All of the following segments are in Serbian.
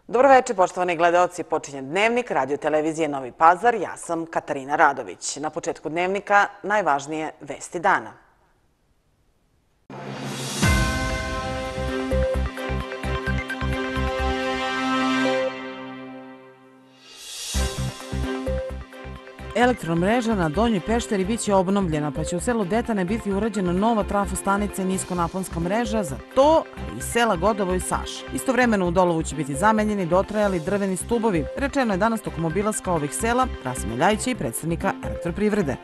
Dobro večer, poštovani gledaoci. Počinje Dnevnik radio televizije Novi Pazar. Ja sam Katarina Radović. Na početku Dnevnika najvažnije vesti dana. Elektromreža na Donjoj Pešteri biće obnovljena, pa će u selu Detane biti urađena nova trafostanica i niskonaponska mreža za to, ali i sela Godovo i Saš. Istovremeno u Dolovu će biti zamenjeni dotrajali drveni stubovi. Rečeno je danas tokom obilaska ovih sela Rasima Ljajića i predstavnika Elektroprivrede.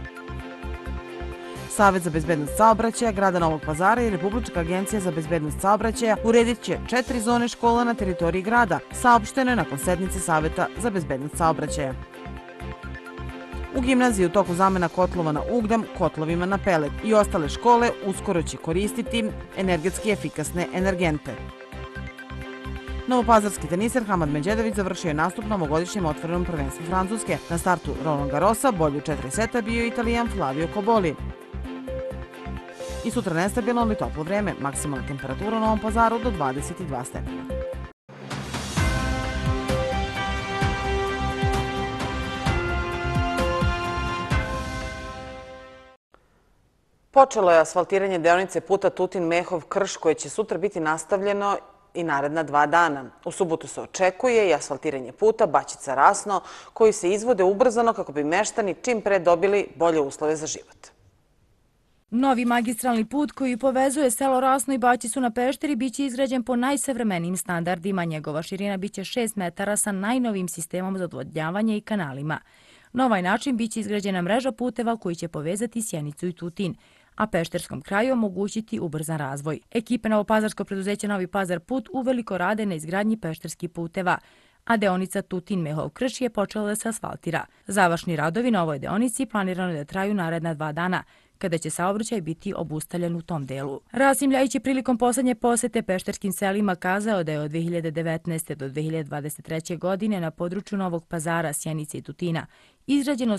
Savet za bezbednost saobraćaja grada Novog Pazara i Republička agencija za bezbednost saobraćaja uredit će 4 zone škola na teritoriji grada, saopšteno je nakon sednice Saveta za bezbednost saobraćaja. U gimnaziji u toku zamena kotlova na ugljen kotlovima na pelet i ostale škole uskoro će koristiti energetski efikasne energente. Novopazarski teniser Hamad Međedović završio je nastup na ovogodišnjem otvorenom prvenstvu Francuske. Na startu Roland Garrosa bolji u 4 seta bio je Italijan Flavio Koboli. I sutra nestabilno ali toplo vreme, maksimalna temperatura u Novom Pazaru do 22 stepena. Počelo je asfaltiranje deonice puta Tutin-Mehov-Krš koje će sutra biti nastavljeno i naredna 2 dana. U subotu se očekuje i asfaltiranje puta Baćica-Rasno koji se izvode ubrzano kako bi meštani čim pre dobili bolje uslove za život. Novi magistralni put koji povezuje selo Rasno i Baćicu na Pešteri biće izgrađen po najsavremenijim standardima. Njegova širina biće 6 metara sa najnovijim sistemom za odvodnjavanje i kanalima. Na ovaj način biće izgrađena mreža puteva koji će povezati Sjenicu i Tutin, a pešterskom kraju omogućiti ubrzan razvoj. Ekipe novopazarskog preduzeća Novi Pazar put uveliko rade na izgradnji pešterskih puteva, a deonica Tutin-Mehov-Krš je počela da se asfaltira. Završni radovi na ovoj deonici planirano je da traju naredna 2 dana, kada će saobraćaj biti obustavljen u tom delu. Rasim Ljajić je prilikom poslednje posete pešterskim selima kazao da je od 2019. do 2023. godine na području Novog Pazara, Sjenice i Tutina izgrađeno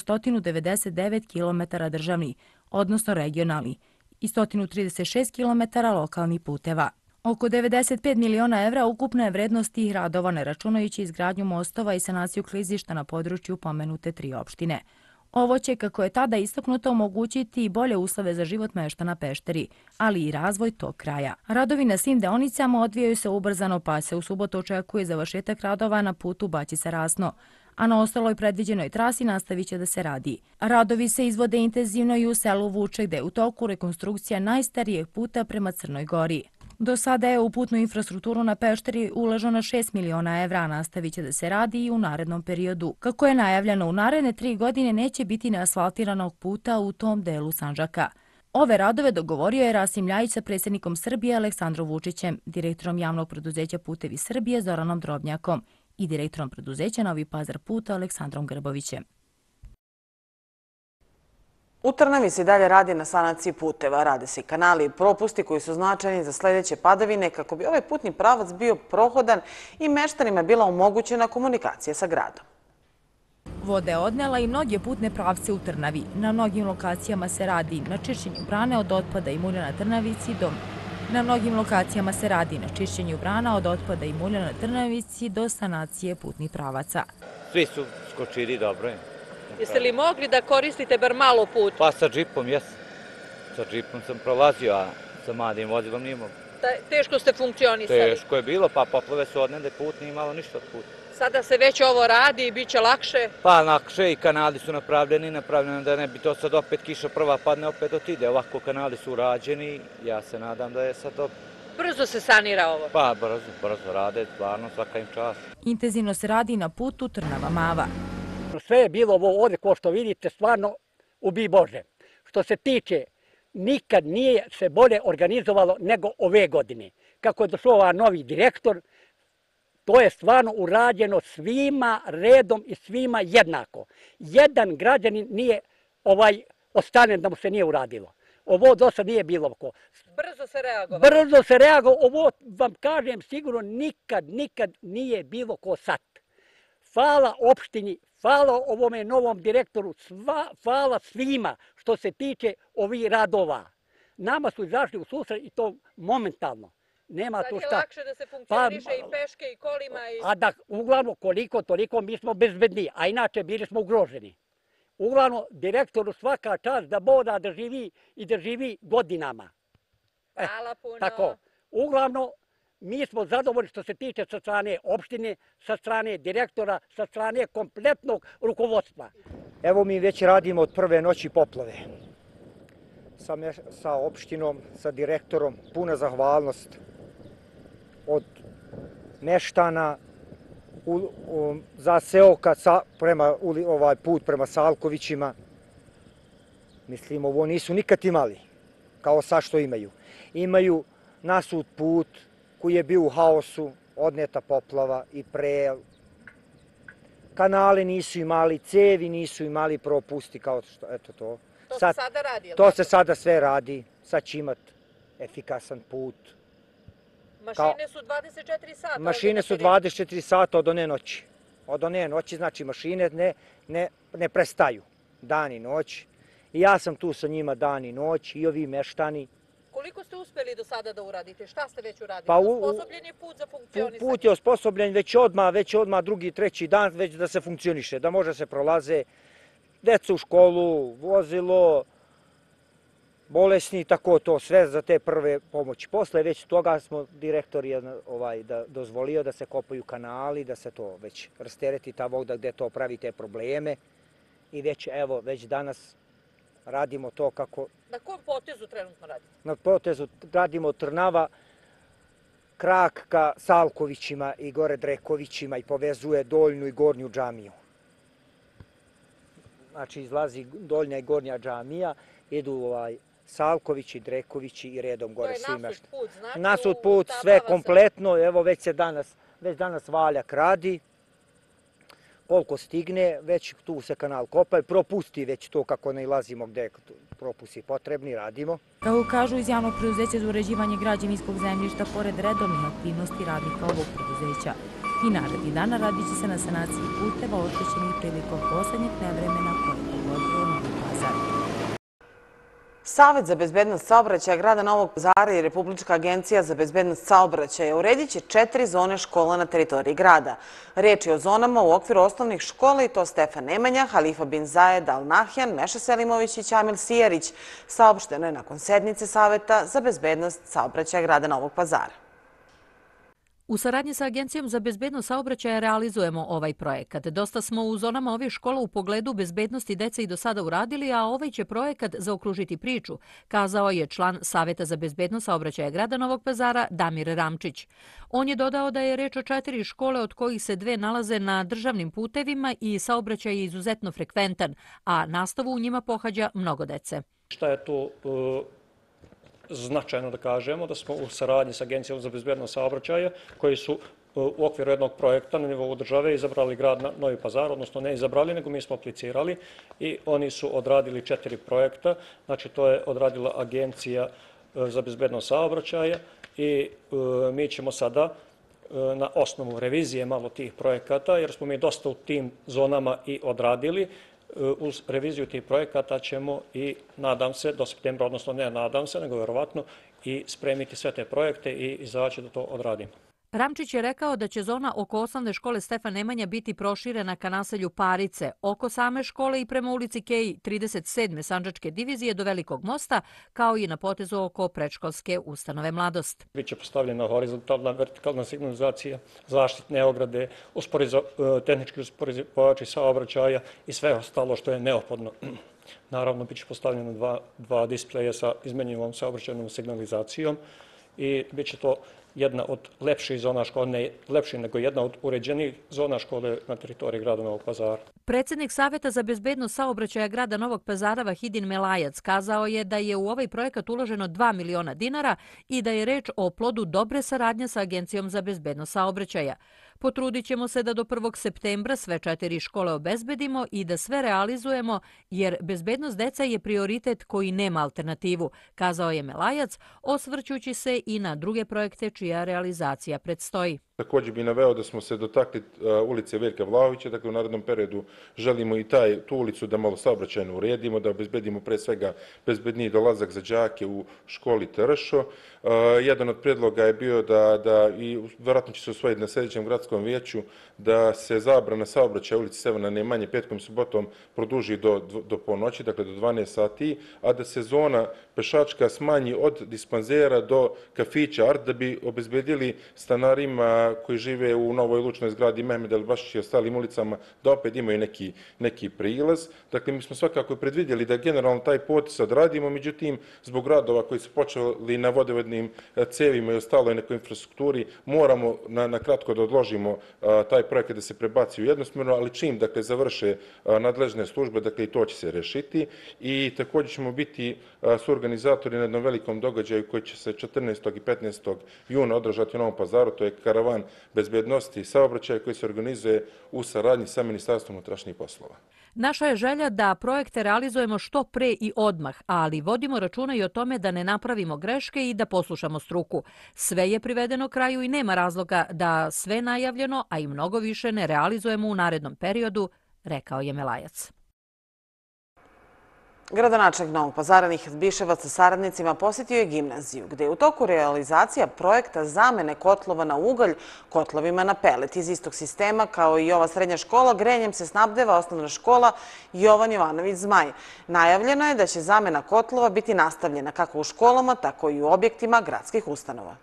199 km državni, odnosno regionalni, i 136 km lokalnih puteva. Oko 95 miliona evra ukupna je vrednost tih radova, ne računajući izgradnju mostova i sanaciju klizišta na području pomenute 3 opštine. Ovo će, kako je tada istaknuto, omogućiti i bolje uslove za život meštana Pešteri, ali i razvoj tog kraja. Radovi na svim deonicama odvijaju se ubrzano, pa se u subotu očekuje završetak radova na putu Baćica-Rasno, a na ostaloj predviđenoj trasi nastavit će da se radi. Radovi se izvode intenzivno i u selu Vuče, gde je u toku rekonstrukcija najstarijeg puta prema Crnoj Gori. Do sada je u putnu infrastrukturu na Pešteri uloženo 6 miliona evra, nastavit će da se radi i u narednom periodu. Kako je najavljeno, u naredne 3 godine neće biti neasfaltiranog puta u tom delu Sandžaka. Ove radove dogovorio je Rasim Ljajić sa predsjednikom Srbije Aleksandrom Vučićem, direktorom javnog preduzeća Putevi Srbije Zoranom Drobnjakom i direktorom preduzeća Novi Pazar puta Aleksandrom Grbovićem. U Trnavi se i dalje radi na sanaciji puteva. Rade se i kanali i propusti koji su značajni za sledeće padavine kako bi ovaj putni pravac bio prohodan i meštanima bila omogućena komunikacija sa gradom. Voda je odnela i mnoge putne pravce u Trnavi. Na mnogim lokacijama se radi na čišćenju brane od otpada i mulja na Trnavici do sanacije putnih pravaca. Svi su skočili dobro je. Jeste li mogli da koristite bar malo put? Pa sa džipom, jesam. Sa džipom sam prolazio, a sa malim vozilom nije mogu. Teško ste funkcionisali? Teško je bilo, pa poplave su odnede put, nije malo ništa od puta. Sada se već ovo radi i bit će lakše? Pa lakše i kanali su napravljeni da ne bi to sad opet kiša prva padne, opet otide. Ovako kanali su urađeni, ja se nadam da je sad dobro. Brzo se sanira ovo? Pa brzo rade, stvarno, svaka im čast. Intenzivno se radi na putu Trnava-Mava. Sve je bilo ovo ovdje, ko što vidite, stvarno ubij Bože. Što se tiče, nikad nije se bolje organizovalo nego ove godine. Kako je došao ovaj novi direktor, to je stvarno urađeno svima redom i svima jednako. Jedan građanin nije ostavljen da mu se nije uradilo. Ovo do sad nije bilo oko. Brzo se reagovalo? Brzo se reagovalo. Ovo vam kažem sigurno nikad nije bilo ko sad. Hvala opštini, hvala ovome novom direktoru, hvala svima što se tiče ovih radova. Nama su izašli u susret i to momentalno. Nema Sad tu je šta. lakše da se funkcioniše i peške i kolima. A da uglavnom koliko, toliko mi smo bezbedni, a inače bili smo ugroženi. Uglavnom, direktoru svaka čast da boda da živi i da živi godinama. Hvala puno. Tako. Uglavnom, mi smo zadovoljni što se tiče sa strane opštine, sa strane direktora, sa strane kompletnog rukovodstva. Evo mi već radimo od prve noći poplave. Sa opštinom, sa direktorom, puna zahvalnost od meštana za seoka prema ovaj put prema Salkovićima. Mislim, ovo nisu nikad imali, kao sad što imaju. Imaju nasut put koji je bio u haosu, odneta poplava i pre. Kanale nisu imali, cevi nisu imali propusti kao što, eto to. To se sada radi? To se sada sve radi, sad će imati efikasan put. Mašine su 24 sata? Mašine su 24 sata od one noći. Od one noći, znači mašine ne prestaju, dan i noć. I ja sam tu sa njima dan i noć i ovi meštani. Koliko ste uspjeli do sada da uradite? Šta ste već uradili? Pa Osposobljen je put za funkcionisanje? Put je osposobljen već odmah drugi, treći dan već da se funkcioniše, da može se prolaze deca u školu, vozilo, bolesni, tako to, sve za te prve pomoći. Posle već toga smo direktor dozvolio da se kopaju kanali, da se to već rastereti ta voda gde to pravi te probleme. I već danas radimo to kako... Na kom potezu trenutno radite? Na potezu radimo od Trnava, krak ka Salkovićima i gore Drekovićima i povezuje Doljnu i Gornju džamiju. Znači izlazi Doljna i Gornja džamija, idu Salkovići, Drekovići i redom gore svi meštani. To je nasut put, znači? Nasut put, sve kompletno, evo već danas valjak radi. Koliko stigne, već tu se kanal kopa, propusti već to kako nailazimo gde propusti potrebni, radimo. Kako kažu iz javnog preduzeća za uređivanje građevinskog zemljišta, pored redovnih aktivnosti radnika ovog preduzeća i narednih dana radit će se na sanaciji puteva oštećenih prilikom poslednjeg nevremena koje je pogodilo Novi Pazar. Savet za bezbednost saobraćaja grada Novog Pazara i Republička agencija za bezbednost saobraćaja uredit će 4 zone škola na teritoriji grada. Reč je o zonama u okviru osnovnih škola i to Stefan Nemanja, Halifa bin Zayed Al Nahyan, Meša Selimović i Ćamil Sijarić. Saopšteno je nakon sednice Saveta za bezbednost saobraćaja grada Novog Pazara. U saradnji sa Agencijom za bezbednost saobraćaja realizujemo ovaj projekat. Dosta smo u zonama ovih škola u pogledu bezbednosti dece i do sada uradili, a ovaj će projekat zaokružiti priču, kazao je član Saveta za bezbednost saobraćaja grada Novog Pazara Damir Ramčić. On je dodao da je reč o 4 škole od kojih se 2 nalaze na državnim putevima i saobraćaj je izuzetno frekventan, a nastavu u njima pohađa mnogo dece. Šta je to značajno da kažemo, da smo u saradnji sa Agencijom za bezbednost saobraćaja, koji su u okviru jednog projekta na nivou države izabrali grad Novi Pazar, odnosno ne izabrali, nego mi smo aplicirali i oni su odradili 4 projekta. Znači, to je odradila Agencija za bezbednost saobraćaja i mi ćemo sada na osnovu revizije malo tih projekata, jer smo mi dosta u tim zonama i odradili. Uz reviziju tih projekata ćemo i, nadam se, do septembra, odnosno ne nadam se, nego verovatno, i spremiti sve te projekte i izaći da to odradimo. Ramčić je rekao da će zona oko osnovne škole Stefan Nemanja biti proširena ka naselju Parice, oko same škole i prema ulici Keji 37. Sandžačke divizije do Velikog mosta, kao i na potezu oko predškolske ustanove Mladost. Biće postavljena horizontalna, vertikalna signalizacija, zaštitne ograde, tehnički usporivači saobraćaja i sve ostalo što je neophodno. Naravno, biće postavljeno 2 displeja sa izmenjivom saobraćajnom signalizacijom i bit će to jedna od lepših zona škole, ne lepših nego jedna od uređenih zona škole na teritoriji grada Novog Pazara. Predsjednik Saveta za bezbednost saobraćaja grada Novog Pazara Vahidin Melajac kazao je da je u ovaj projekat uloženo 2 miliona dinara i da je reč o plodu dobre saradnje sa Agencijom za bezbednost saobraćaja. Potrudit ćemo se da do 1. septembra sve 4 škole obezbedimo i da sve realizujemo, jer bezbednost deca je prioritet koji nema alternativu, kazao je Melajac, osvrćući se i na druge projekte čija realizacija predstoji. Također bi naveo da smo se dotakli ulice Veljka Vlahovića, dakle u narednom periodu želimo i tu ulicu da malo saobraćajno uredimo, da obezbedimo pre svega bezbedniji dolazak za đake u školi Tršo. Jedan od predloga je bio i vjerojatno će se usvojiti na sljedećem gradskom vijeću, da se zabrana saobraćaja ulici Severna Nemanje petkom i subotom produži do ponoći, dakle do 12 sati, a da se zona pešačka smanji od dispanzera do kafića Art, da bi obezbedili stanarima koji žive u novoj lučnoj zgradi Mehmed El-Bašić i ostalim ulicama da opet imaju neki prilaz. Dakle, mi smo svakako predvidjeli da generalno taj potis odradimo, međutim, zbog radova koji su počeli na vodovodnim cevima i ostaloj nekoj infrastrukturi, moramo na kratko da odložimo taj projekat da se prebaci u jednosmjerno, ali čim završe nadležne službe, dakle i to će se rešiti. I također ćemo biti suorganizatori na jednom velikom događaju koji će se 14. i 15. juna održati u Novom Pazaru, to je karavan bezbednosti i saobraćaja koji se organizuje u saradnji sa Ministarstvom unutrašnjih poslova. Naša je želja da projekte realizujemo što pre i odmah, ali vodimo računa i o tome da ne napravimo greške i da poslušamo struku. Sve je privedeno kraju i nema razloga da sve najavljeno, a i mnogo više ne realizujemo u narednom periodu, rekao je Melajac. Gradonačelnik Novog Pazara Nihat Biševac sa saradnicima posjetio je gimnaziju, gde je u toku realizacija projekta zamene kotlova na ugalj kotlovima na pelet. Iz istog sistema, kao i ova srednja škola, grejanjem se snabdeva osnovna škola Jovan Jovanović Zmaj. Najavljeno je da će zamena kotlova biti nastavljena kako u školama, tako i u objektima gradskih ustanova.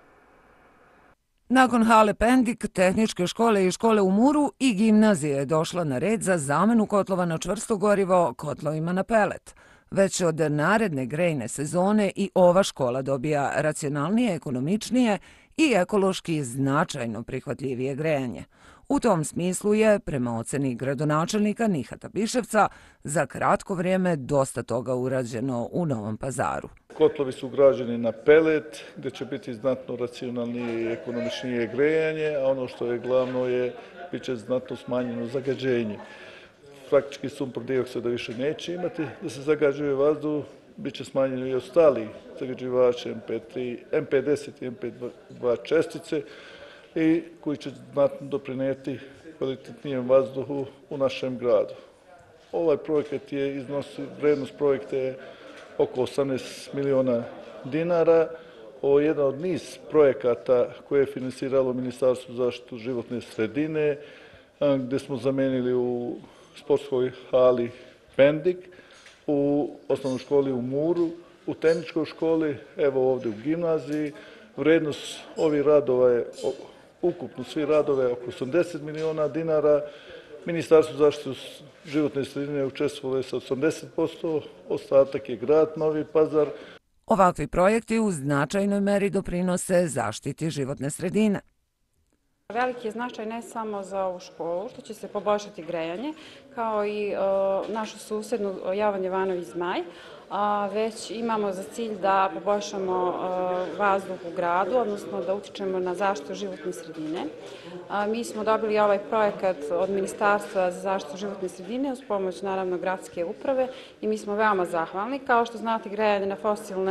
Nakon hale Pendik, tehničke škole i škole u Muru i gimnazije je došla na red za zamenu kotlova na čvrsto gorivo kotlovima na pelet. Već od naredne grejne sezone i ova škola dobija racionalnije, ekonomičnije i ekološki značajno prihvatljivije grejanje. U tom smislu je, prema oceni gradonačelnika Nihata Biševca, za kratko vrijeme dosta toga urađeno u Novom Pazaru. Kotlovi su ugrađeni na pelet, gdje će biti znatno racionalnije i ekonomičnije grejanje, a ono što je glavno bit će znatno smanjeno zagađenje. Praktički sumpor dioksida više neće imati da se zagađuje vazduh, bit će smanjeno i ostali zagađivači MP10 i MP2 čestice i koji će znatno doprinijeti kvalitetnijem vazduhu u našem gradu. Ovaj projekat vrednost projekta je oko 18 miliona dinara. Ovo je jedan od niz projekata koje je finansiralo Ministarstvo zaštitu životne sredine, gdje smo zamenili u sportskoj hali Pendik, u osnovnoj školi u Muru, u tehničkoj školi, evo ovdje u gimnaziji. Vrednost ovih radova je, ukupno svi radove, oko 80 miliona dinara. Ministarstvo zaštitu životne sredine učestvovalo je sa 80%, ostatak je grad Novi Pazar. Ovakvi projekti u značajnoj meri doprinose zaštiti životne sredine. Veliki je značaj ne samo za ovu školu, što će se poboljšati grejanje, kao i našu susednu Jovan Jovanović Zmaj, već imamo za cilj da poboljšamo vazduh u gradu, odnosno da utičemo na zaštitu životne sredine. Mi smo dobili ovaj projekat od Ministarstva za zaštitu životne sredine uz pomoć, naravno, gradske uprave i mi smo veoma zahvalni. Kao što znate, grejanje na fosilne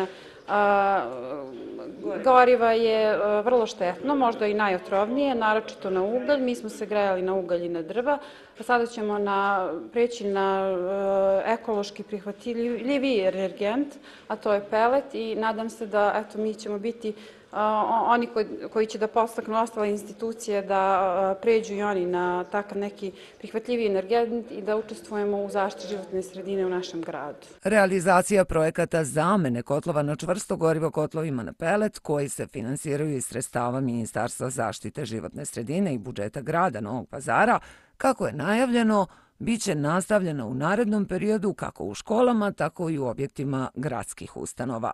goriva je vrlo štetno, možda i najotrovnije, naročito na ugalj. Mi smo se grejali na ugalj i na drva, a sada ćemo preći na ekološki prihvatljiviji energent, a to je pelet i nadam se da mi ćemo biti oni koji će da podstaknu ostale institucije da pređu i oni na takav neki prihvatljiviji energent i da učestvujemo u zaštiti životne sredine u našem gradu. Realizacija projekata zamene kotlova na čvrsto gorivo kotlovima na pelet, koji se finansiraju iz sredstava Ministarstva zaštite životne sredine i budžeta grada Novog Pazara, kako je najavljeno, bit će nastavljena u narednom periodu kako u školama, tako i u objektima gradskih ustanova.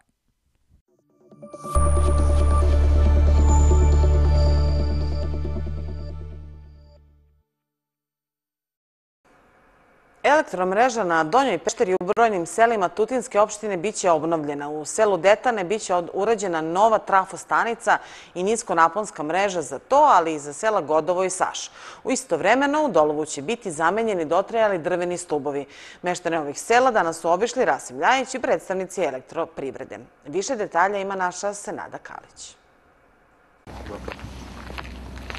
Elektromreža na Donjoj Pešteri i u brojnim selima Tutinske opštine biće obnovljena. U selu Detane biće urađena nova trafostanica i niskonaponska mreža za to, ali i za sela Godovo i Saš. U istovremeno u Dolovu će biti zamenjeni dotrajali drveni stubovi. Meštane ovih sela danas su obišli Rasim Ljajić i predstavnici elektroprivrede. Više detalja ima naša Senada Kalić.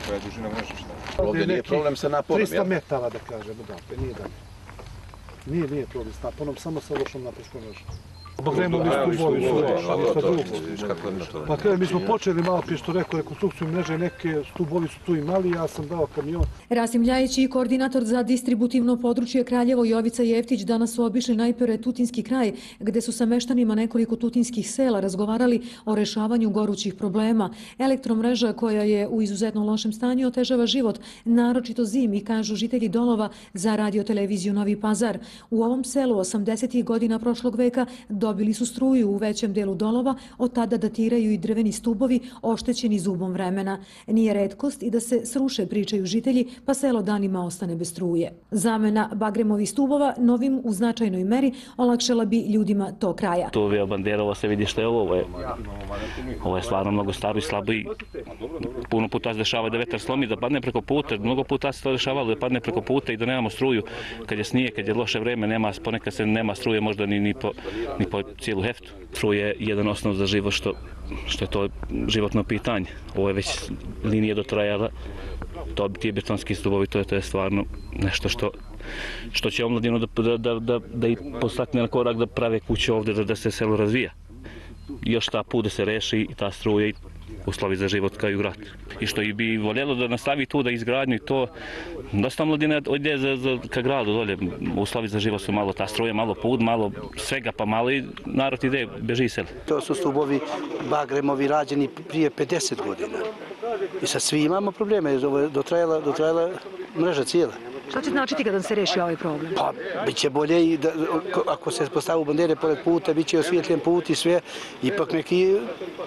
koja je dužina mreže, šta? Ovdje nije problem sa naponom, 300 metara, da kažemo, da, nije dalje. Nije problem s naponom, samo sa lošom naponskom mrežom. Bagremovi stubovi su ništa drugo. Pa kada mi smo počeli malo prije što rekao rekonstrukciju mreže, neke stubovi su tu imali, ja sam dao kamion. Rasim Ljajić i koordinator za distributivno područje Kraljevo Jovica Jeftić danas su obišli najpre Tutinski kraj, gde su sa meštanima nekoliko tutinskih sela razgovarali o rešavanju gorućih problema. Elektromreža koja je u izuzetno lošem stanju otežava život, naročito zimi, kažu žitelji Dolova za radioteleviziju Novi Pazar. U ovom selu 80. godina prošlog veka dobili su struju u većem delu Dolova, od tada datiraju i drveni stubovi oštećeni zubom vremena. Nije retkost i da se sruše, pričaju žitelji, pa selo danima ostane bez struje. Zamena bagremovih stubova novim u značajnoj meri olakšala bi ljudima tog kraja. To je Banderovo, se vidi što je ovo. Ovo je stvarno mnogo staro i slabo i puno puta se dešava da vetar slomi, da padne preko puta. Mnogo puta se to dešavalo da padne preko puta i da nemamo struju. Kad je snijeg, kad je loše vreme, ponekad se nema struje možda ni po cijelu heftu. Struje je jedan osnov za život što je to životno pitanje. Ovo je već linija dotrajala, ti betonski stubovi, to je stvarno nešto što će omladinu da i postakne na korak da prave kuće ovdje, da se selo razvija. Još ta put da se reši i ta struja i uslovi za život kao i u grad. I što bi voljelo da nastavi tu da izgradnju i to, dosta mladina ide ka gradu dolje. Uslovi za život su malo ta struja, malo put, malo svega, pa malo i narod ide, beži sel. To su stubovi bagremovi rađeni prije 50 godina. I sad svi imamo probleme, jer ovo je dotrajala mreža cijela. Što će značiti kada se reši ovaj problem? Pa, bit će bolje i ako se postavu bandere pored puta, bit će osvijetljen put i sve, ipak neki...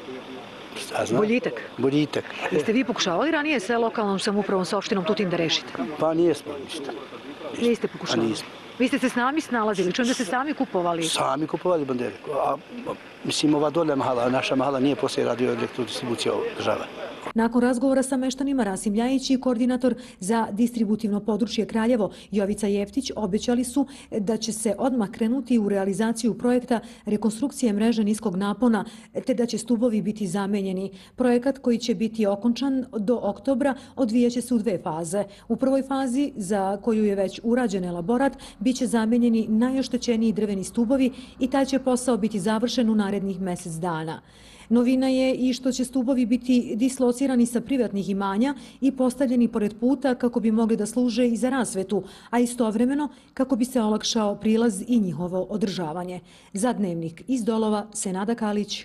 Boljitak. Jeste vi pokušavali ranije sa lokalnom samoupravom, sa opštinom Tutin da rešite? Pa nijesmo ništa. Niste pokušali? Pa nismo. Vi ste se sami snalazili, čujem da ste sami kupovali? Sami kupovali bandere. Mislim, ova dolja mahala, naša mahala nije poslije radio elektrodistribucija država. Nakon razgovora sa meštanima, Rasim Ljajić i koordinator za distributivno područje Kraljevo Jovica Jeftić obećali su da će se odmah krenuti u realizaciju projekta rekonstrukcije mreže niskog napona, te da će stubovi biti zamenjeni. Projekat koji će biti okončan do oktobra odvijaće se u 2 faze. U prvoj fazi, za koju je već urađen elaborat, biće zamenjeni najoštećeniji drveni stubovi i taj će posao biti završen u narednih mjesec dana. Novina je i što će stubovi biti dislocirani sa privatnih imanja i postavljeni pored puta kako bi mogli da služe i za rasvetu, a istovremeno kako bi se olakšao prilaz i njihovo održavanje. Za Dnevnik iz Dolova, Senada Kalić.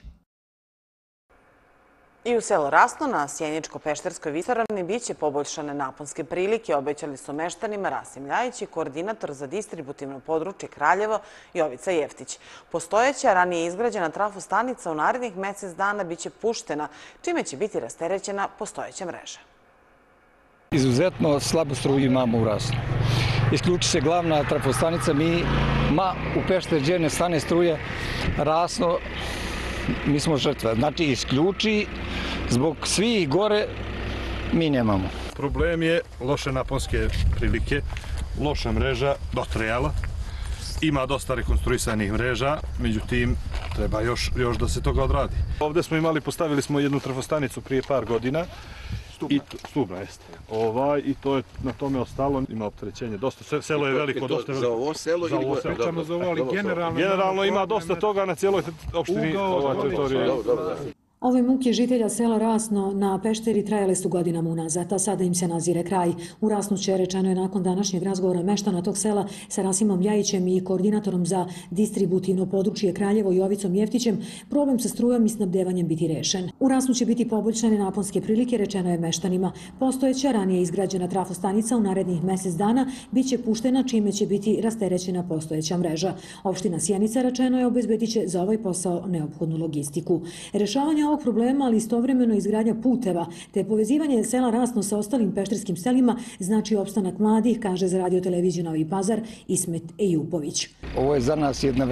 I u selo Rasno na Sjeničko-Pešterskoj visoravni biće poboljšane naponske prilike, obećali su meštanima Rasim Ljajić i koordinator za distributivno područje Kraljevo Jovica Jeftić. Postojeća, ranije izgrađena trafostanica u narednih mjesec dana biće puštena, čime će biti rasterećena postojeća mreža. Izuzetno slabu struju imamo u Rasnu. Isključi se glavna trafostanica, u Pešter gdje ne stane struje, Rasno, mi smo žrtve. Znači, isključi, zbog svih gore, mi nemamo. Problem je loše naponske prilike, loša mreža dotrajala, ima dosta rekonstruisanih mreža, međutim, treba još da se toga odradi. Ovdje smo postavili smo jednu trafostanicu prije par godina, stubna jeste. I to je na tome ostalo, ima opterećenje dosta. Selo je veliko, dosta veliko. Za ovo selo ili pričamo za ovo, ali generalno ima dosta toga na cijeloj opštini teritoriji. Ove muke žitelja sela Rasno na Pešteri trajale su godinama unazad, a sada im se nazire kraj. U Rasnu će, rečeno je nakon današnjeg razgovora meštana tog sela sa Rasimom Ljajićem i koordinatorom za distributivno područje Kraljevo Jovicom Jeftićem, problem sa strujom i snabdevanjem biti rešen. U Rasnu će biti poboljšane naponske prilike, rečeno je meštanima. Postojeća, ranije izgrađena trafostanica u narednih mjesec dana biće puštena, čime će biti rasterećena postojeća mreža. Opština Sjenica, rečeno je, obezbediće za ovaj posao neophodnu logistiku. Rešavanje ovog problema, ali istovremeno izgradnja puteva te povezivanje sela Rasno sa ostalim pešterskim selima znači opstanak mladih, kaže za radioteleviziju Novi Pazar Ismet Ejupović. Ovo je za nas jedna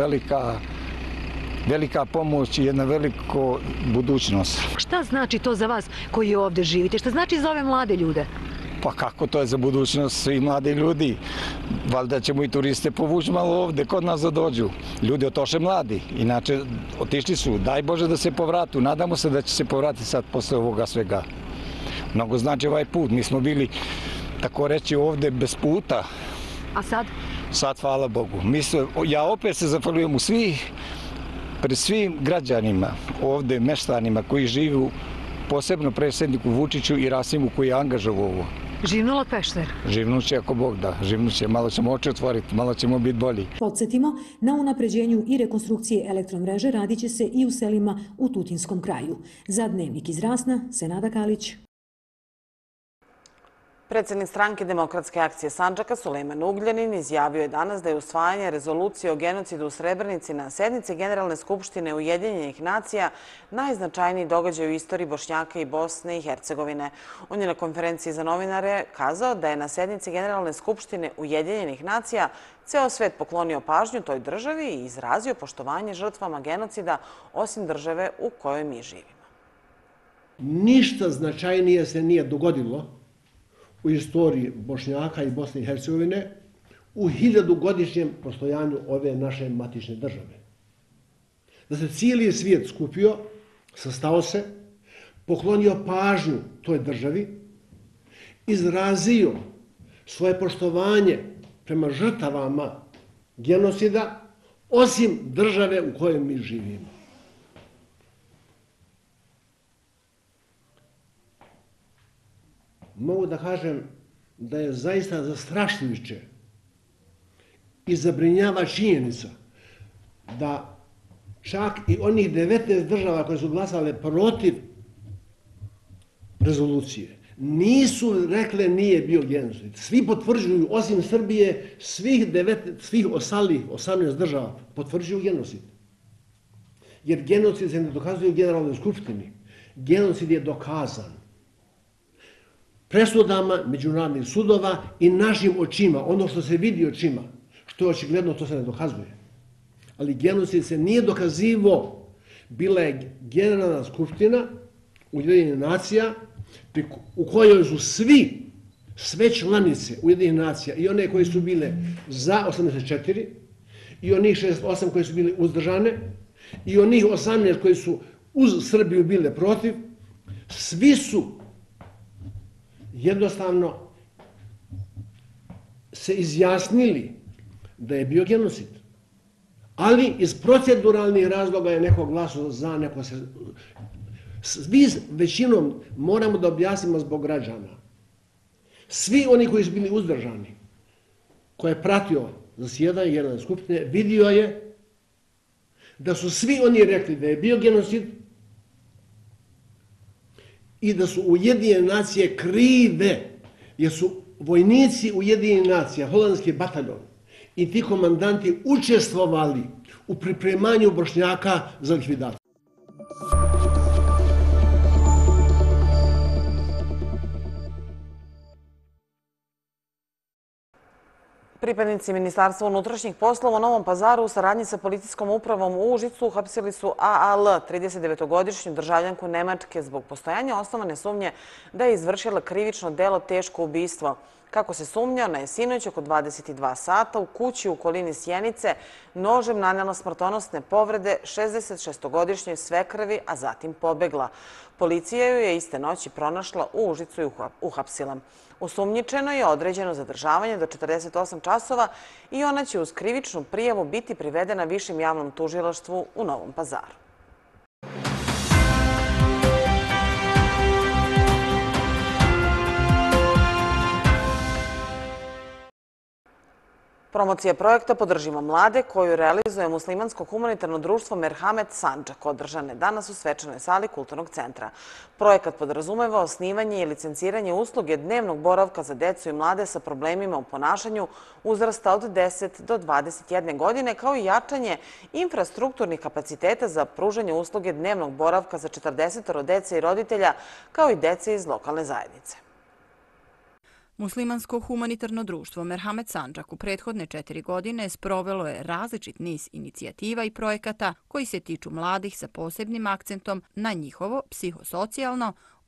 velika pomoć i jedna veliko budućnost. Šta znači to za vas koji ovdje živite? Šta znači za ove mlade ljude? Pa kako to je za budućnost svih mladih ljudi? Valjda ćemo i turiste povući malo ovdje kod nas da dođu. Ljudi otoše mladi, inače otišli su. Daj Bože da se povratu. Nadamo se da će se povratiti sad posle ovoga svega. Mnogo znači ovaj put. Mi smo bili, tako reći, ovde bez puta. A sad? Sad, hvala Bogu. Ja opet se zahvaljujem pred svim građanima, ovde meštanima koji žive, posebno predsjedniku Vučiću i Rasimu koji je angažovao ovo. Živnula Pešter? Živnuće ako Bog da. Živnuće, malo ćemo oči otvoriti, malo ćemo biti bolji. Podsjetimo, na unapređenju i rekonstrukcije elektromreže radit će se i u selima u Tutinskom kraju. Za Dnevnik iz Rasna, Senada Kalić. Predsjednik stranke Demokratske akcije Sandžaka Sulejman Ugljanin izjavio je danas da je usvajanje rezolucije o genocidu u Srebrenici na sednici Generalne skupštine Ujedinjenih nacija najznačajniji događaj u istoriji Bošnjaka i Bosne i Hercegovine. On je na konferenciji za novinare kazao da je na sednici Generalne skupštine Ujedinjenih nacija ceo svet poklonio pažnju toj državi i izrazio poštovanje žrtvama genocida osim države u kojoj mi živimo. Ništa značajnije se nije dogodilo u istoriji Bošnjaka i Bosne i Hercegovine u 1000-godišnjem postojanju ove naše matične države. Da se cijeli svijet skupio, sastao se, poklonio pažnju toj državi, izrazio svoje poštovanje prema žrtvama genocida, osim države u kojoj mi živimo. Mogu da kažem da je zaista zastrašujuće i zabrinjava činjenica da čak i onih 19 država koje su glasale protiv rezolucije nisu rekle nije bio genocid. Svi potvrđuju, osim Srbije, svih ostalih 18 država potvrđuju genocid. Jer genocid se ne dokazuje u Generalnoj skupštini. Genocid je dokazan presudama međunarodnih sudova i našim očima, ono što se vidi očima, što je očigledno, to se ne dokazuje. Ali genocid se nije dokazivo. Bila je Generalna skupština Ujedinjenih nacija u kojoj su sve članice Ujedinjenih nacija i one koje su bile za 84 i onih 68 koje su bile uzdržane i onih 18 koji su uz Srbiju bile protiv, svi su jednostavno se izjasnili da je bio genocid. Ali iz proceduralnih razloga je neko glasao za, neko se... Svi većinom moramo da objasnimo zbog građana. Svi oni koji su bili uzdržani, koje je pratio zasjedanje Generalne skupštine, vidio je da su svi oni rekli da je bio genocid i da su Ujedinjene nacije krive, jer su vojnici Ujedinjenih nacija, holandski bataljon i ti komandanti učestvovali u pripremanju Bošnjaka za likvidaciju. Pripadnici Ministarstva unutrašnjih poslova u Novom Pazaru u saradnji sa policijskom upravom u Užicu uhapsili su AAL, 39-godišnju državljanku Nemačke, zbog postojanja osnovane sumnje da je izvršila krivično delo teško ubistvo. Kako se sumnja, ona je sinoć oko 22 sata u kući u okolini Sjenice nožem nanela smrtonosne povrede 66-godišnjoj svekrvi, a zatim pobegla. Policija ju je iste noći pronašla u Užicu i uhapsila. Osumnjičeno je određeno zadržavanje do 48 časova i ona će uz krivičnu prijavu biti privedena Višem javnom tužilaštvu u Novom Pazaru. Promocija projekta Podržimo mlade, koju realizuje muslimansko humanitarno društvo Merhamet Sandžak, održane danas u svečanoj sali Kulturnog centra. Projekat podrazumeva osnivanje i licenciranje usluge dnevnog boravka za decu i mlade sa problemima u ponašanju uzrasta od 10 do 21 godine, kao i jačanje infrastrukturnih kapaciteta za pružanje usluge dnevnog boravka za 40 dece i roditelja, kao i dece iz lokalne zajednice. Muslimansko humanitarno društvo Merhamet Sandžak u prethodne 4 godine sprovelo je različit niz inicijativa i projekata koji se tiču mladih sa posebnim akcentom na njihovo psihosocijalno,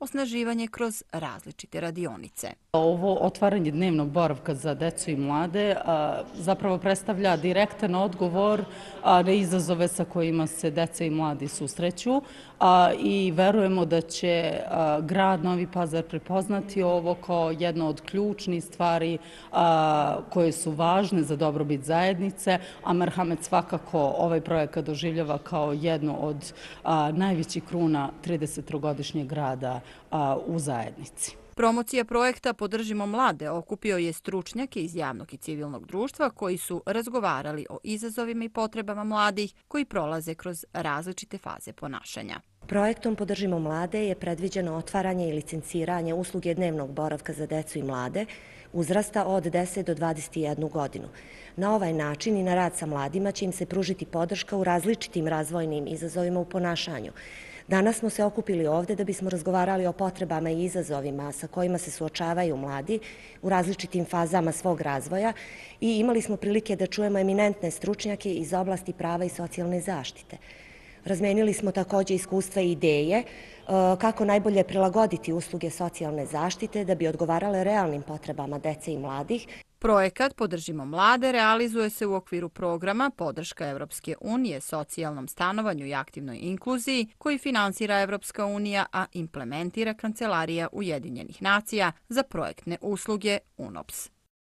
osnaživanje kroz različite radionice. Ovo otvaranje dnevnog boravka za decu i mlade zapravo predstavlja direktan odgovor na izazove sa kojima se deca i mladi susreću i verujemo da će grad Novi Pazar prepoznati ovo kao jedno od ključnih stvari koje su važne za dobrobit zajednice, a Merhamet svakako ovaj projekat doživljava kao jedno od najvećih kruna 33-godišnjeg rada u zajednici. Promocija projekta Podržimo mlade okupio je stručnjake iz javnog i civilnog društva koji su razgovarali o izazovima i potrebama mladih koji prolaze kroz različite faze ponašanja. Projektom Podržimo mlade je predviđeno otvaranje i licenciranje usluge dnevnog boravka za decu i mlade uzrasta od 10 do 21 godinu. Na ovaj način i na rad sa mladima će im se pružiti podrška u različitim razvojnim izazovima u ponašanju. Danas smo se okupili ovde da bismo razgovarali o potrebama i izazovima sa kojima se suočavaju mladi u različitim fazama svog razvoja i imali smo prilike da čujemo eminentne stručnjake iz oblasti prava i socijalne zaštite. Razmenili smo takođe iskustva i ideje kako najbolje prilagoditi usluge socijalne zaštite da bi odgovarale realnim potrebama dece i mladih. Projekat Podržimo mlade realizuje se u okviru programa Podrška Evropske unije socijalnom stanovanju i aktivnoj inkluziji koji finansira Evropska unija, a implementira Kancelarija Ujedinjenih nacija za projektne usluge UNOPS.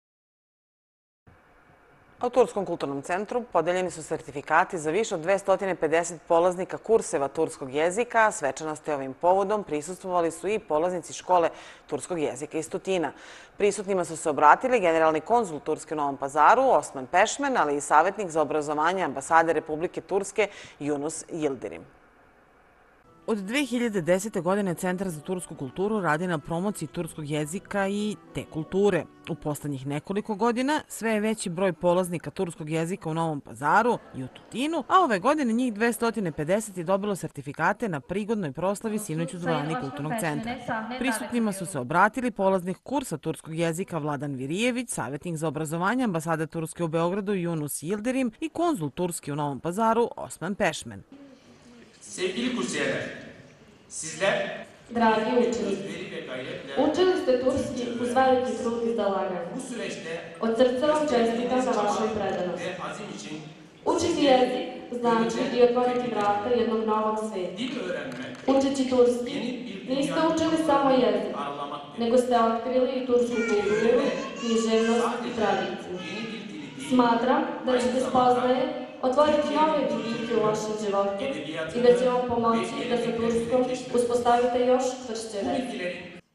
U Turskom kulturnom centru podeljeni su sertifikati za više od 250 polaznika kurseva turskog jezika, a svečanosti ovim povodom prisustvovali su i polaznici škole turskog jezika iz Tutina. Prisutnima su se obratili generalni konzul Turske u Novom Pazaru, Osman Pešmen, ali i savjetnik za obrazovanje ambasade Republike Turske, Yunus Yildirim. Od 2010. godine Centar za tursku kulturu radi na promociji turskog jezika i te kulture. U poslednjih nekoliko godina sve je veći broj polaznika turskog jezika u Novom Pazaru i u Tutinu, a ove godine njih 250 je dobilo sertifikate na prigodnoj proslavi sinoć u dvorani Kulturnog centra. Prisutnima su se obratili polaznik kursa turskog jezika Vladan Virijević, savjetnik za obrazovanje ambasade Turske u Beogradu Yunus Yildirim i konzul Turske u Novom Pazaru Osman Pešmen. Sevgili kursiyerler, sizler Dragi učenici, učili ste turski uz veliki trud i zalaganje. Od srca vam čestitam za vašu predanost. Učiti jezik znači i otvoriti vrata jednog novog sveta. Učeći turski niste učili samo jezik, nego ste otkrili i tursku kulturu, književnost i tradiciju. Smatram da ćete spoznaje otvoriti nove vidike u vašem životu i da će vam pomoći da sa Turskom uspostavite još čvršće veze.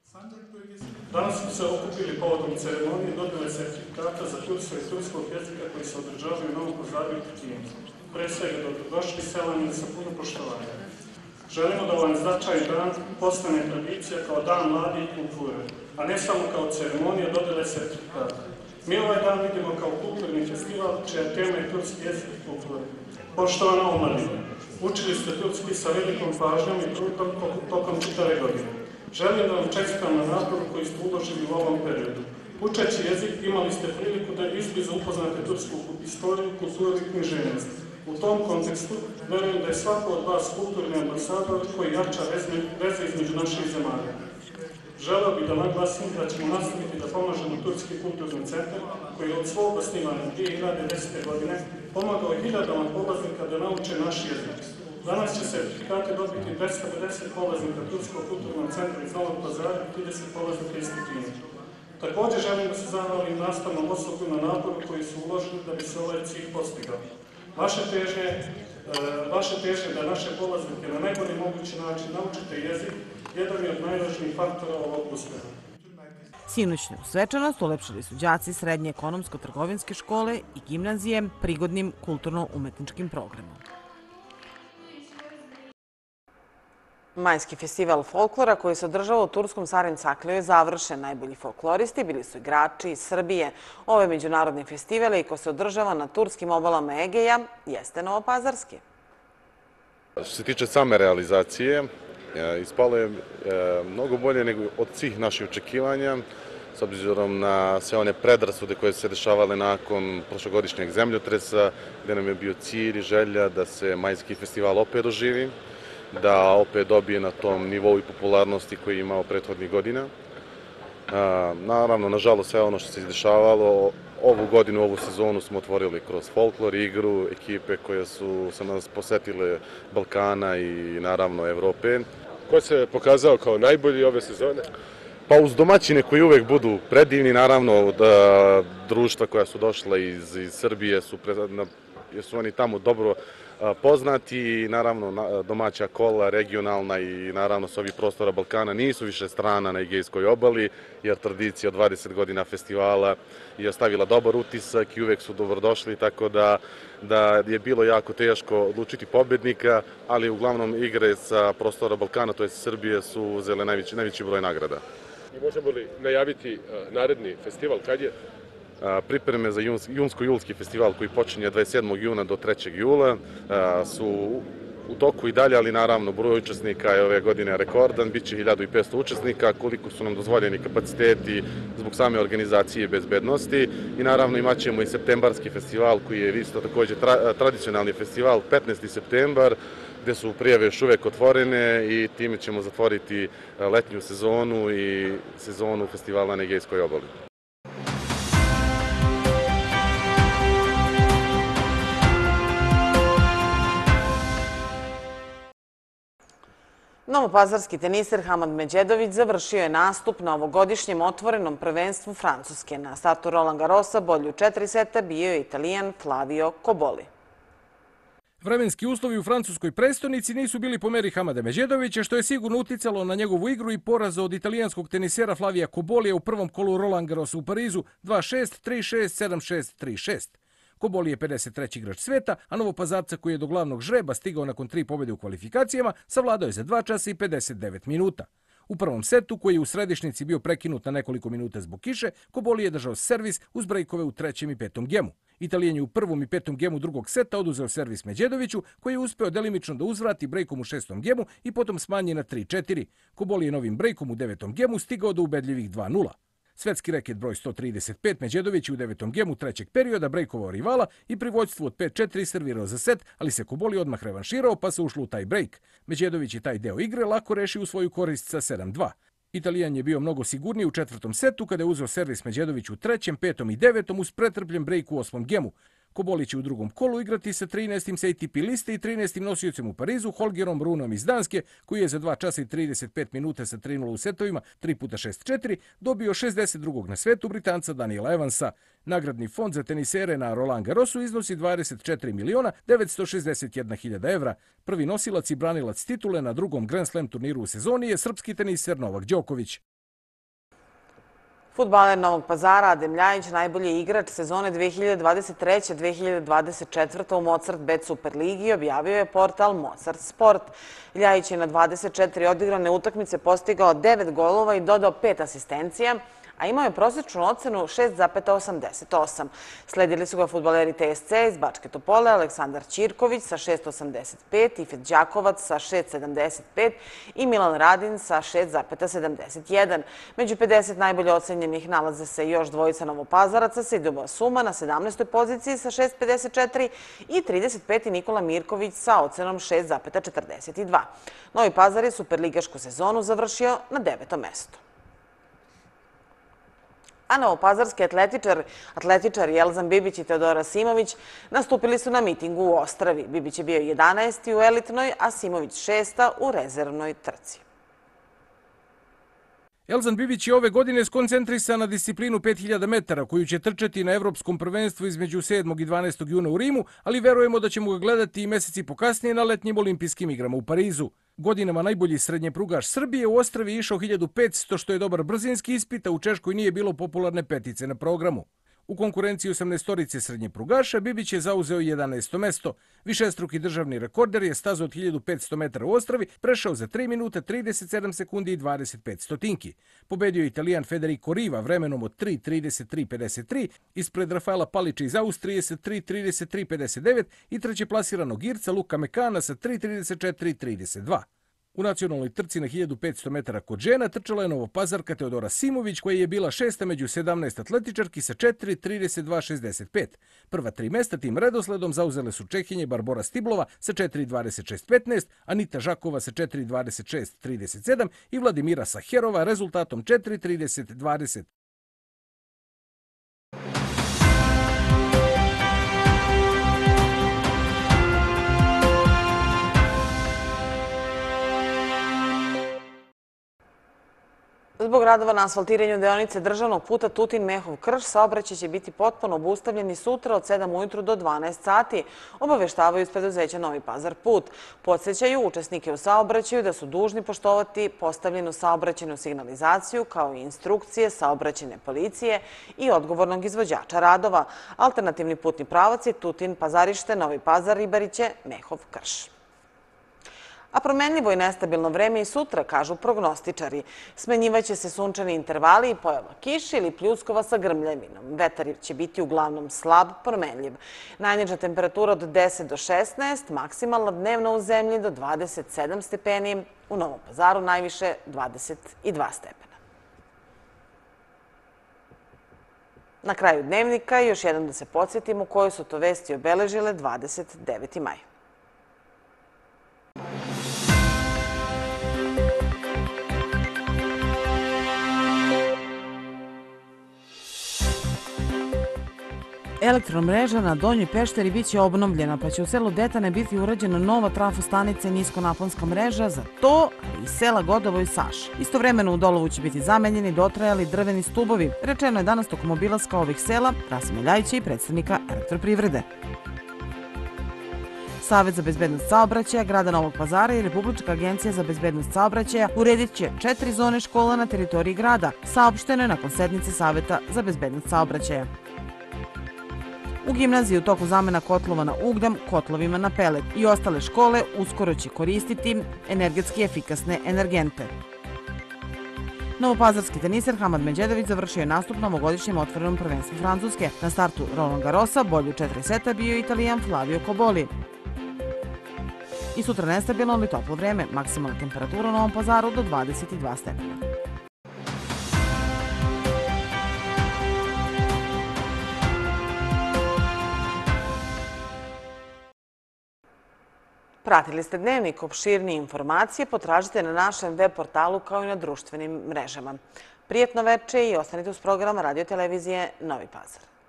Danas smo se okupili povodom ceremonije dodjele sertifikata za kurseve turskog jezika koji se održavaju u Novom Pazaru i Tutinu. Pre svega dobrodošli selani sa puno poštovanja. Želimo da ovaj značajan dan postane tradicija kao dan mladi i kulture, a ne samo kao ceremonija dodjele sertifikata. Mi ovaj dan vidimo kao kulturni festival čija tema je turski jezik i kultura. Poštovana omladina, učili ste turski sa velikom pažnjom i trudom tokom čitave godine. Želim da vam čestitam na naporu koji ste uložili u ovom periodu. Učeći jezik imali ste priliku da izbliza upoznate tursku istoriju, kulturu i književnost. U tom kontekstu verujem da je svako od vas kulturni ambasador koji jača veze između naših zemalja. Želeo bih da naglasim da ćemo nastaviti da pomažemo Turski kulturni centar koji je od svog osnivanja 2010. godine pomagao hiljadama polaznika da nauče naš jezik. Danas će sertifikate dobiti 250 polaznika Turskog kulturnog centra iz Novog Pazara i 30 polaznika iz Tutina. Također želim da se zahvalim nastavnom osoblju na naporu koji su uložili da bi se ovaj cilj postigao. Vaše težnje da naše polaznike na najbolji mogući način naučite jezik jedan je od najvažnijih faktora ovog uspeha. Sinoćnu svečanost ulepšali su đaci Srednje ekonomsko-trgovinske škole i gimnazije prigodnim kulturno-umetničkim programom. Majski festival folklora koji se održava u turskom Sarin Sakliju je završen. Najbolji folkloristi bili su igrači iz Srbije. Ovaj međunarodni festival koji se održava na turskim obalama Egeja jeste novopazarski. Što se tiče same realizacije, ispalo je mnogo bolje nego od svih naših očekivanja, s obzirom na sve one predrasude koje su se dešavale nakon prošlogodišnjeg zemljotresa, gde nam je bio cilj i želja da se majski festival opet oživi. da opet dobije na tom nivou i popularnosti koji je imao prethodnih godina. Naravno, nažalost, sve ono što se izdešavalo, ovu godinu, ovu sezonu smo otvorili kroz folklor, igru, ekipe koje su nas posetile Balkana i naravno Evrope. Ko se pokazao kao najbolji ove sezone? Pa uz domaćine koji uvek budu predivni, naravno da društva koja su došla iz Srbije jer su oni tamo dobro poznati, naravno domaća kola, regionalna i naravno s ovih prostora Balkana nisu više strana na Egejskoj obali, jer tradicija od 20 godina festivala je ostavila dobar utisak i uvek su dobrodošli, tako da je bilo jako teško odlučiti pobednika, ali uglavnom igre sa prostora Balkana, to je Srbije, su uzele najveći broj nagrada. I možemo li najaviti naredni festival, kad je? Pripreme za junsko-julski festival koji počinje 27. juna do 3. jula su u toku i dalje, ali naravno broj učesnika je ove godine rekordan, bit će 1500 učesnika, koliko su nam dozvoljeni kapaciteti zbog same organizacije i bezbednosti. I naravno imat ćemo i septembarski festival koji je isto također tradicionalni festival, 15. septembar, gde su prijave još uvek otvorene i time ćemo zatvoriti letnju sezonu i sezonu festivala na Egejskoj obali. Novopazarski teniser Hamad Međedović završio je nastup na ovogodišnjem otvorenom prvenstvu Francuske. Na startu Roland Garrosa bolji u 4 seta bio je Italijan Flavio Cobolli. Vremenski uslovi u francuskoj prestonici nisu bili po meri Hamada Međedovića, što je sigurno uticalo na njegovu igru i poraz od italijanskog tenisera Flavija Cobollija u prvom kolu Roland Garrosa u Parizu 2-6, 3-6, 7-6, 3-6. Cobolli je 53. igrač sveta, a Novopazarca koji je do glavnog žreba stigao nakon 3 pobjede u kvalifikacijama, savladao je za 2 časa i 59 minuta. U prvom setu, koji je u središnici bio prekinut na nekoliko minuta zbog kiše, Cobolli je držao servis uz brejkove u 3. i 5. gemu. Italijan je u 1. i 5. gemu drugog seta oduzeo servis Međedoviću, koji je uspeo delimično da uzvrati brejkom u 6. gemu i potom smanji na 3-4. Cobolli je novim brejkom u 9. gemu stigao do ubedljivih 2-0. Svetski reket broj 135 Međedović u 9. gemu 3. perioda brejkovao rivala i pri vođstvu od 5-4 servirao za set, ali se Cobolli odmah revanširao pa se ušlo u taj brejk. Međedović je taj deo igre lako rešio u svoju korist sa 7-2. Italijan je bio mnogo sigurniji u 4. setu kada je uzeo servis Međedović u 3., 5. i 9. uz pretrpljen brejk u 8. gemu. Cobolli će u drugom kolu igrati sa 13. sa ATP liste i 13. nosiocem u Parizu Holgerom Runom iz Danske, koji je za 2 časa i 35 minuta sa 3-0 u setovima 3x6-4 dobio 62. na svetu Britanca Daniela Evansa. Nagradni fond za tenisere na Roland Garrosu iznosi 24.961.000 evra. Prvi nosilac i branilac titule na drugom Grand Slam turniru u sezoni je srpski teniser Novak Đoković. Fudbaler Novog Pazara Adem Ljajić, najbolji igrač sezone 2023-2024 u Mozart Bet Superligi, objavio je portal Mozart Sport. Ljajić je na 24 odigrane utakmice postigao 9 golova i dodao 5 asistencija, a imao je prosječnu ocenu 6,88. Sledili su ga fudbaleri TSC iz Bačke Topole, Aleksandar Ćirković sa 6,85, Ifet Đakovac sa 6,75 i Milan Radin sa 6,71. Među 50 najbolje ocenjenih nalaze se još dvojica Novopazaraca, Sidoba Suma na 17. poziciji sa 6,54 i 35. Nikola Mirković sa ocenom 6,42. Novi Pazar je superligašku sezonu završio na 9. mestu. A novopazarski atletičari Elzan Bibić i Teodora Simović nastupili su na mitingu u Ostravi. Bibić je bio 11. u elitnoj, a Simović 6. u rezervnoj trci. Elzan Bibić je ove godine skoncentrisan na disciplinu 5000 metara, koju će trčati na Evropskom prvenstvu između 7. i 12. juna u Rimu, ali verujemo da ćemo ga gledati i meseci pokasnije na letnjim olimpijskim igrama u Parizu. Godinama najbolji srednjeprugaš Srbije u Ostravi išao 1500, što je dobar brzinski ispit, a u Češkoj nije bilo popularne petice na programu. U konkurenciji 18-torice srednjeprugaša Bibić je zauzeo 11. mesto. Višestruki državni rekorder je stazu od 1500 metara u Ostravi prešao za 3 minuta 37 sekundi i 25 stotinki. Pobedio je Italijan Federico Riva vremenom od 3.33.53 ispred Rafaela Palića iz Austrije sa 3.33.59 i treće plasiranog Irca Luka Mekana sa 3.34.32. U nacionalnoj trci na 1500 metara kod žena trčala je Novopazarka Teodora Simović, koja je bila 6. među 17 atletičarki sa 4.32.65. Prva 3 mesta tim redosledom zauzele su Čehinje Barbora Stiblova sa 4.26.15, Anita Žakova sa 4.26.37 i Vladimira Saherova rezultatom 4.30.20. Zbog radova na asfaltiranju deonice državnog puta Tutin-Mehov-Krš, saobraćaj će biti potpuno obustavljen i sutra od 7 ujutru do 12 sati, obaveštavaju iz preduzeća Novi Pazar put. Podsjećaju učesnike u saobraćaju da su dužni poštovati postavljenu saobraćajnu signalizaciju kao i instrukcije saobraćajne policije i odgovornog izvođača radova. Alternativni putni pravac je Tutin-Pazarište, Novi Pazar, Ribariće, Mehov-Krš. A promenljivo i nestabilno vreme i sutra, kažu prognostičari. Smenjivaće se sunčani intervali i pojava kiše ili pljuskova sa grmljavinom. Vetar će biti uglavnom slab, promenljiv. Najniža temperatura od 10 do 16, maksimalna dnevno u zemlji do 27 stepeni, u Novom Pazaru najviše 22 stepena. Na kraju dnevnika još jednom da se podsjetimo koje su to vesti obeležile 29. maj. Elektromreža na Donjoj Pešteri biće obnovljena, pa će u selu Detane biti urađena nova trafostanica i niskonaponska mreža za to, ali i sela Godovo i Saš. Istovremeno u Dolovu će biti zamenjeni dotrajali drveni stubovi. Rečeno je danas tokom obilaska ovih sela Rasima Ljajića i predstavnika Elektroprivrede. Savet za bezbednost saobraćaja grada Novog Pazara i Republička agencija za bezbednost saobraćaja uredit će 4 zone škola na teritoriji grada, saopšteno je nakon sednice Saveta za bezbednost saobraćaja. U gimnaziji u toku zamena kotlova na ugljen kotlovima na pelet i ostale škole uskoro će koristiti energetski efikasne energente. Novopazarski teniser Hamad Međedović završio je nastup na ovogodišnjem otvorenom prvenstvu Francuske. Na startu Roland Garrosa bolju u 4 seta bio je Italijan Flavio Koboli. I sutra nestabilno ali toplo vreme, maksimalna temperatura u Novom Pazaru do 22 stepena. Pratili ste Dnevnik, opširnije informacije potražite na našem web portalu kao i na društvenim mrežama. Prijetno veče i ostanite uz program Radio Televizije Novi Pazar.